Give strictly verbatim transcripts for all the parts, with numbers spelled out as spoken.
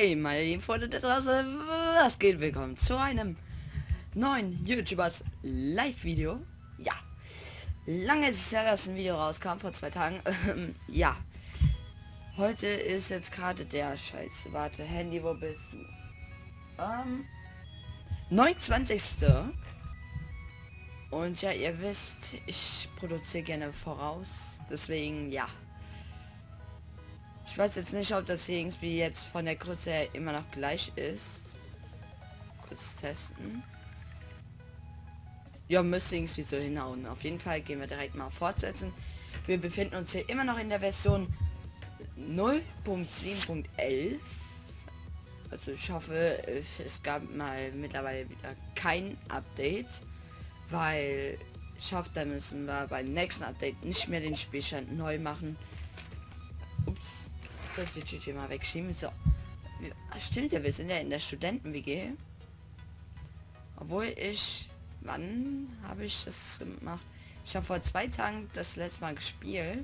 Hey, meine lieben Freunde da draußen, was geht? Willkommen zu einem neuen YouTubers Live-Video. Ja, lange ist es ja, dass ein Video rauskam, vor zwei Tagen. Ähm, ja, heute ist jetzt gerade der Scheiße. Warte, Handy, wo bist du? Ähm, neunundzwanzigste Und ja, ihr wisst, ich produziere gerne voraus. Deswegen, ja. Ich weiß jetzt nicht, ob das hier irgendwie jetzt von der Größe her immer noch gleich ist. Kurz testen. Ja, müsste irgendwie so hinhauen. Auf jeden Fall gehen wir direkt mal fortsetzen. Wir befinden uns hier immer noch in der Version null Punkt sieben Punkt elf. Also ich hoffe, es gab mal mittlerweile wieder kein Update. Weil ich hoffe, da müssen wir beim nächsten Update nicht mehr den Spielstand neu machen. Ups. Kurz die Tüte mal wegschieben. So. Stimmt ja, wir sind ja in der Studenten-W G. Obwohl ich... Wann habe ich das gemacht? Ich habe vor zwei Tagen das letzte Mal gespielt.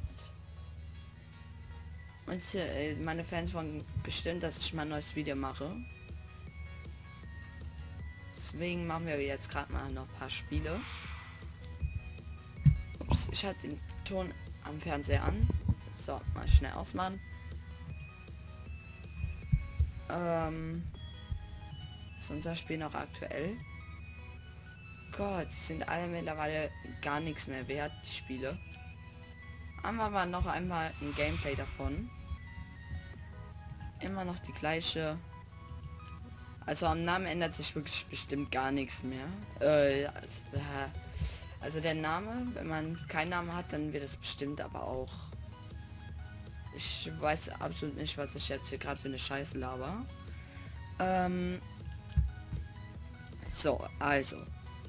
Und äh, meine Fans wollen bestimmt, dass ich mal ein neues Video mache. Deswegen machen wir jetzt gerade mal noch ein paar Spiele. Ups, ich hatte den Ton am Fernseher an. So, mal schnell ausmachen. Ähm, ist unser Spiel noch aktuell? Gott, die sind alle mittlerweile gar nichts mehr wert, die Spiele. Haben wir aber noch einmal ein Gameplay davon. Immer noch die gleiche. Also am Namen ändert sich wirklich bestimmt gar nichts mehr. Äh, also, äh, also der Name, wenn man keinen Namen hat, dann wird es bestimmt aber auch. Ich weiß absolut nicht, was ich jetzt hier gerade für eine Scheiße laber. Ähm, so, also.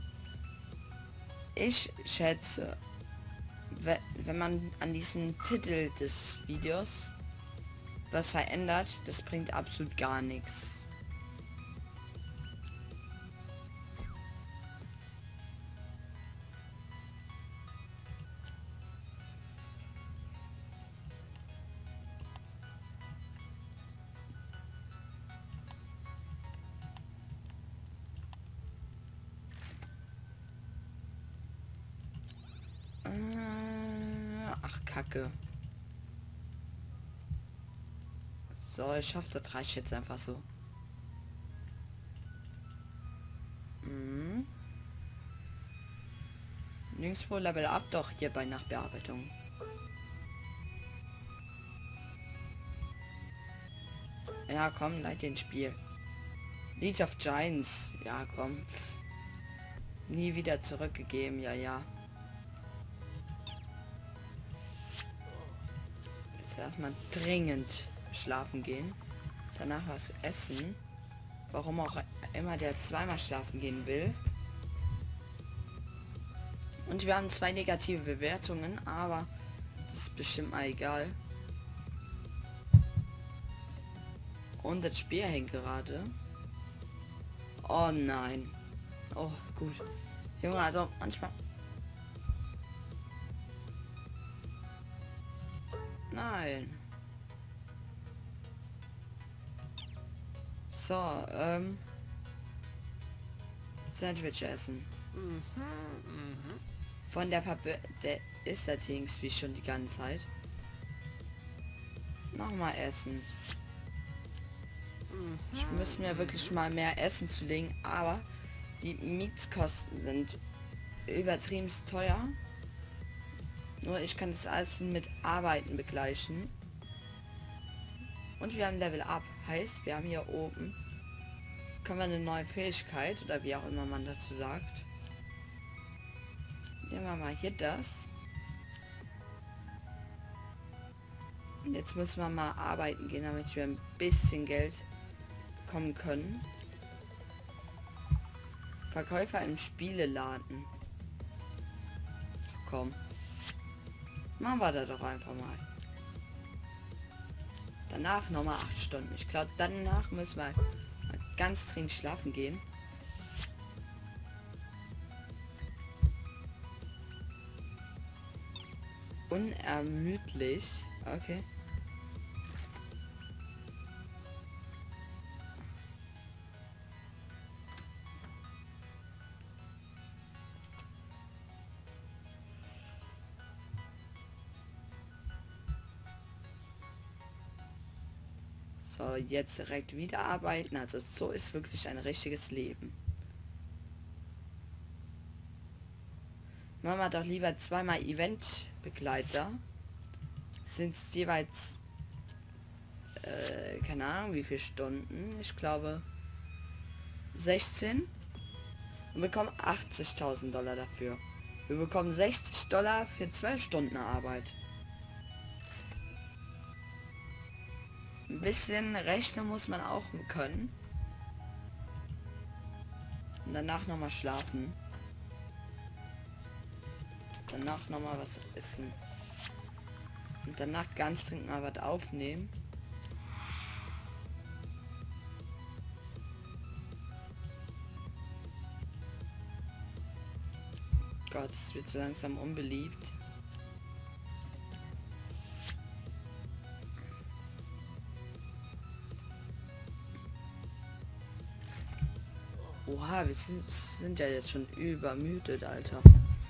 Ich schätze, wenn man an diesen Titel des Videos was verändert, das bringt absolut gar nichts. Ach, Kacke. So, ich hoffe, das reicht jetzt einfach so. Mhm. Nirgendwo Level Up, doch hier bei Nachbearbeitung. Ja, komm, leid den Spiel. League of Giants. Ja, komm. Nie wieder zurückgegeben, ja, ja. Erstmal dringend schlafen gehen, danach was essen, warum auch immer der zweimal schlafen gehen will. Und wir haben zwei negative Bewertungen, aber das ist bestimmt mal egal. Und das Spiel hängt gerade. Oh nein. Oh gut. Junge, also manchmal... Nein. So, ähm. Sandwich essen. Mhm, mhm. Von der Verbö... Der ist das irgendwie schon die ganze Zeit. Nochmal essen. Mhm. Ich muss mir wirklich mal mehr Essen zulegen, aber die Mietskosten sind übertrieben teuer. Nur ich kann das alles mit Arbeiten begleichen. Und wir haben Level Up. Heißt, wir haben hier oben können wir eine neue Fähigkeit oder wie auch immer man dazu sagt. Nehmen wir mal hier das. Und jetzt müssen wir mal arbeiten gehen, damit wir ein bisschen Geld bekommen können. Verkäufer im Spieleladen. Ach, komm. Machen wir da doch einfach mal. Danach nochmal acht Stunden. Ich glaube, danach müssen wir ganz dringend schlafen gehen. Unermüdlich. Okay. So, jetzt direkt wieder arbeiten. Also so ist wirklich ein richtiges Leben. Machen wir doch lieber zweimal Eventbegleiter. Sind es jeweils äh, keine Ahnung wie viele Stunden. Ich glaube sechzehn. Und bekommen achtzigtausend Dollar dafür. Wir bekommen sechzig Dollar für zwölf Stunden Arbeit. Ein bisschen rechnen muss man auch können. Und danach nochmal schlafen. Danach nochmal was essen. Und danach ganz dringend mal was aufnehmen. Gott, es wird so langsam unbeliebt. Oha, wir sind, sind ja jetzt schon übermüdet, Alter.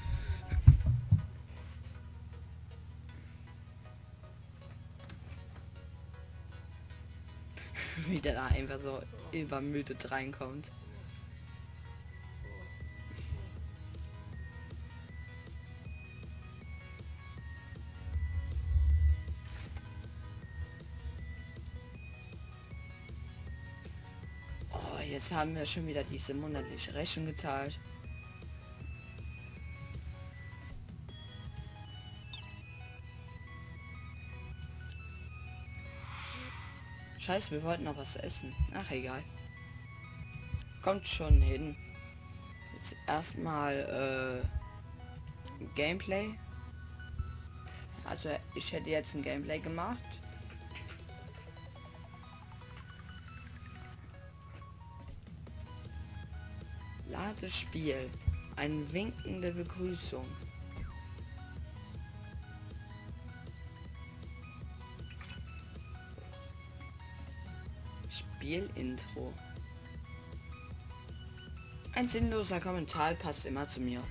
Wie der da einfach so übermüdet reinkommt. Oh, jetzt haben wir schon wieder diese monatliche Rechnung gezahlt. Scheiße, wir wollten noch was essen. Ach, egal. Kommt schon hin. Jetzt erstmal äh, Gameplay. Also ich hätte jetzt ein Gameplay gemacht. Lade Spiel. Eine winkende Begrüßung. Spielintro. Ein sinnloser Kommentar passt immer zu mir.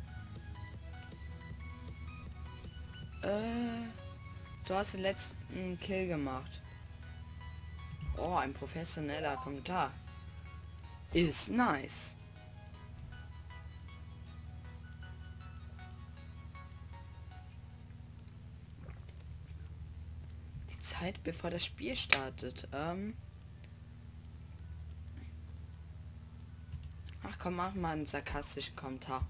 Äh, du hast den letzten Kill gemacht. Oh, ein professioneller Kommentar. Ist nice. Die Zeit bevor das Spiel startet. Ähm Ach komm, mach mal einen sarkastischen Kommentar.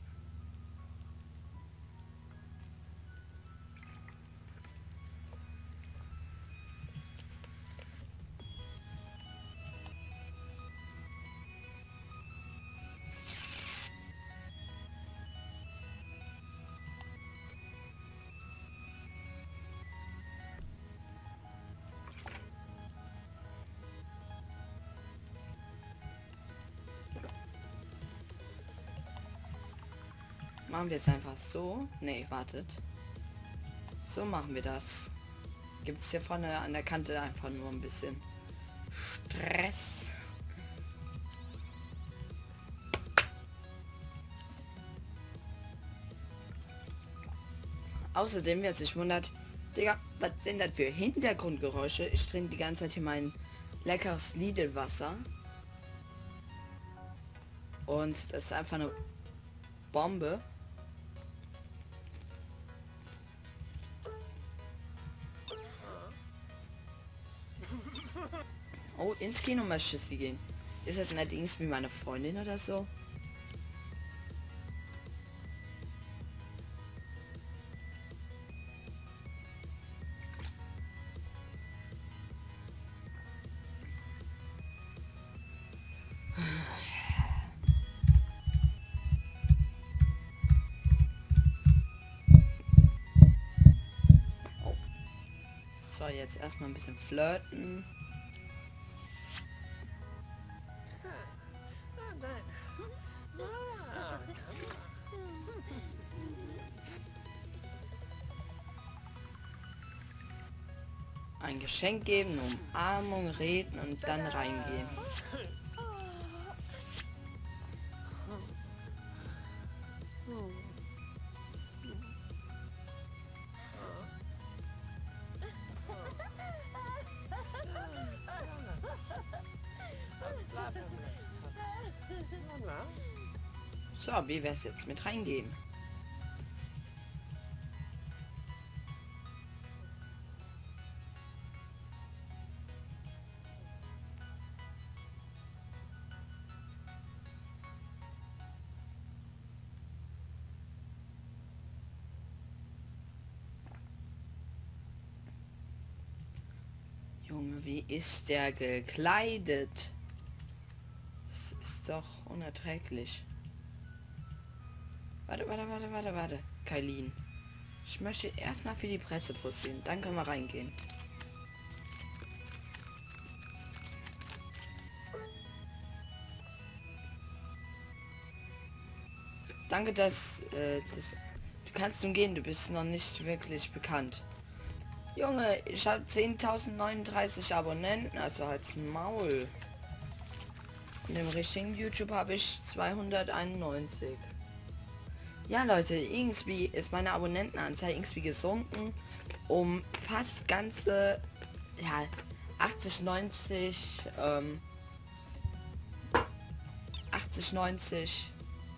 Machen wir es einfach so. Nee, wartet. So machen wir das. Gibt es hier vorne an der Kante einfach nur ein bisschen Stress. Außerdem, wer sich wundert, Digga, was sind das für Hintergrundgeräusche? Ich trinke die ganze Zeit hier mein leckeres Lidl-Wasser. Und das ist einfach eine Bombe. Oh, ins Kino möchte sie gehen. Ist das allerdings wie meine Freundin oder so? Oh. So, jetzt erstmal ein bisschen flirten. Ein Geschenk geben, Umarmung, reden und dann reingehen. So, wie wär's jetzt mit reingehen? Junge, wie ist der gekleidet? Das ist doch unerträglich. Warte, warte, warte, warte, warte. Kailin. Ich möchte erstmal für die Presse posieren. Dann können wir reingehen. Danke, dass, äh, das, du kannst nun gehen. Du bist noch nicht wirklich bekannt. Junge, ich habe zehntausendneununddreißig Abonnenten, also als Maul. Und im richtigen YouTube habe ich zweihunderteinundneunzig. Ja, Leute, irgendwie ist meine Abonnentenanzahl irgendwie gesunken um fast ganze, ja, achtzig, neunzig, ähm, achtzig, neunzig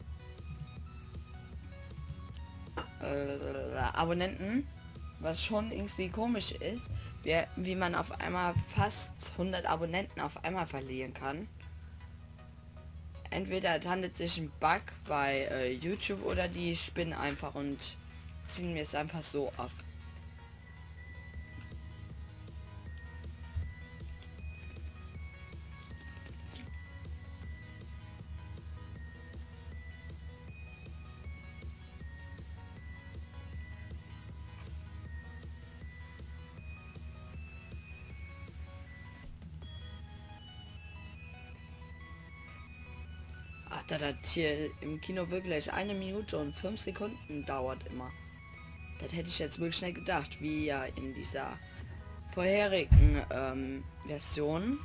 äh, Abonnenten. Was schon irgendwie komisch ist, wie, wie man auf einmal fast hundert Abonnenten auf einmal verlieren kann. Entweder es handelt sich ein Bug bei äh, YouTube oder die spinnen einfach und ziehen mir es einfach so ab. Ach, da das hier im Kino wirklich eine Minute und fünf Sekunden dauert immer. Das hätte ich jetzt wirklich schnell gedacht, wie ja in dieser vorherigen ähm, Version.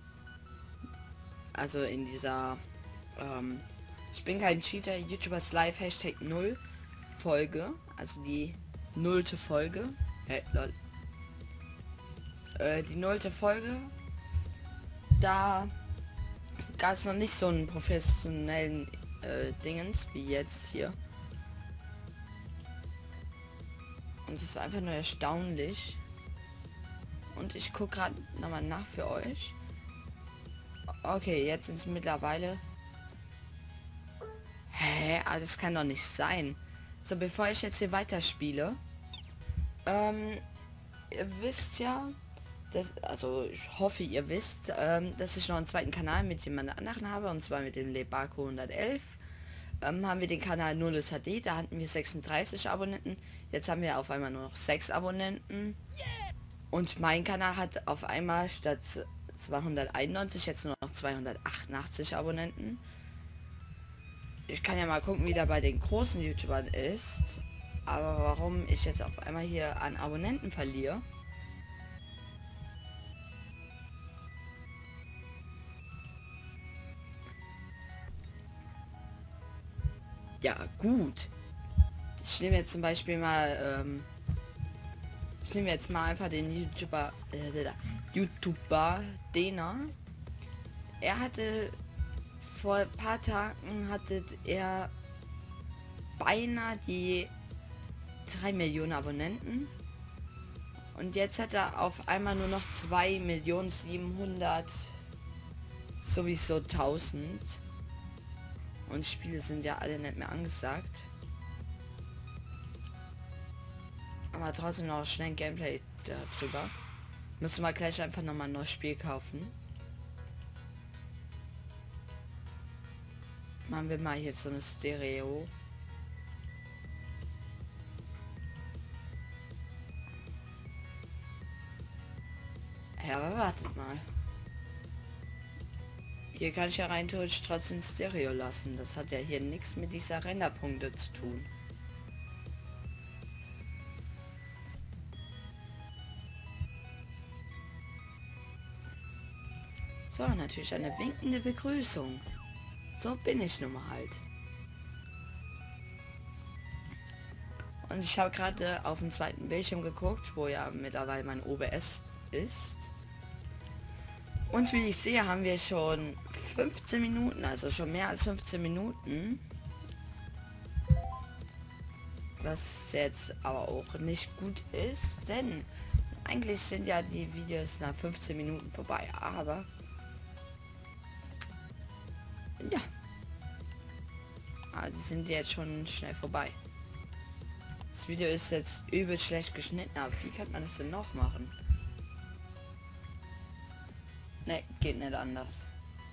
Also in dieser ähm, ich bin kein Cheater, YouTubers Live Hashtag null Folge. Also die nullte Folge. Hey, lol. Äh, die nullte Folge. Da gab es noch nicht so einen professionellen äh, Dingens wie jetzt hier. Und es ist einfach nur erstaunlich. Und ich gucke gerade nochmal nach für euch. Okay, jetzt sind es mittlerweile... Hä? Ah, das kann doch nicht sein. So, bevor ich jetzt hier weiterspiele. Ähm, ihr wisst ja... Das, also ich hoffe, ihr wisst, ähm, dass ich noch einen zweiten Kanal mit jemand anderen habe, und zwar mit dem Lebarco hundertelf. Ähm, haben wir den Kanal null H D, da hatten wir sechsunddreißig Abonnenten. Jetzt haben wir auf einmal nur noch sechs Abonnenten. Und mein Kanal hat auf einmal statt zweihunderteinundneunzig jetzt nur noch zweihundertachtundachtzig Abonnenten. Ich kann ja mal gucken, wie der bei den großen YouTubern ist. Aber warum ich jetzt auf einmal hier an Abonnenten verliere? Ja, gut. Ich nehme jetzt zum Beispiel mal, ähm, ich nehme jetzt mal einfach den YouTuber, äh, YouTuber Dena. Er hatte vor ein paar Tagen hatte er beinahe die drei Millionen Abonnenten. Und jetzt hat er auf einmal nur noch zwei Millionen siebenhundert sowieso tausend. Und Spiele sind ja alle nicht mehr angesagt. Aber trotzdem noch schnell ein Gameplay darüber. Müssen wir gleich einfach noch mal ein neues Spiel kaufen. Machen wir mal hier so eine Stereo. Ja, aber wartet mal. Hier kann ich ja rein theoretisch trotzdem Stereo lassen. Das hat ja hier nichts mit dieser Renderpunkte zu tun. So, natürlich eine winkende Begrüßung. So bin ich nun mal halt. Und ich habe gerade auf dem zweiten Bildschirm geguckt, wo ja mittlerweile mein O B S ist. Und wie ich sehe, haben wir schon fünfzehn Minuten, also schon mehr als fünfzehn Minuten was jetzt aber auch nicht gut ist, denn eigentlich sind ja die Videos nach fünfzehn Minuten vorbei, aber ja, aber die sind jetzt schon schnell vorbei. Das Video ist jetzt übel schlecht geschnitten, aber wie kann man das denn noch machen? Ne, geht nicht anders.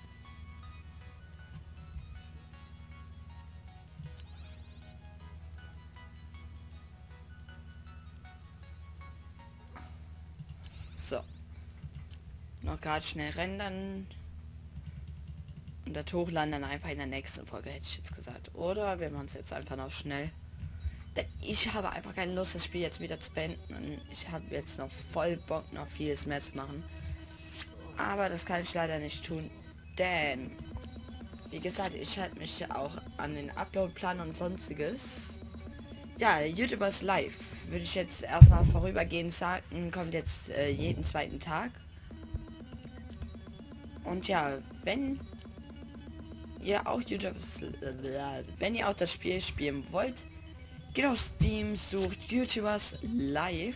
So. Noch gerade schnell rendern. Und das Hochladen dann einfach in der nächsten Folge, hätte ich jetzt gesagt. Oder wir machen es jetzt einfach noch schnell. Denn ich habe einfach keine Lust, das Spiel jetzt wieder zu beenden. Und ich habe jetzt noch voll Bock, noch vieles mehr zu machen. Aber das kann ich leider nicht tun. Denn, wie gesagt, ich halte mich auch an den Uploadplan und sonstiges. Ja, YouTubers Live würde ich jetzt erstmal vorübergehend sagen, kommt jetzt äh, jeden zweiten Tag. Und ja, wenn ihr auch YouTubers, äh, wenn ihr auch das Spiel spielen wollt, geht auf Steam, sucht YouTubers Live.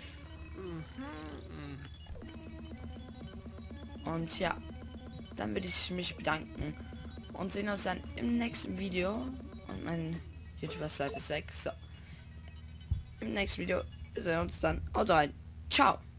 Und ja, dann würde ich mich bedanken und sehen uns dann im nächsten Video. Und mein YouTubers Live ist weg. So. Im nächsten Video sehen wir uns dann. Haut rein. Ciao.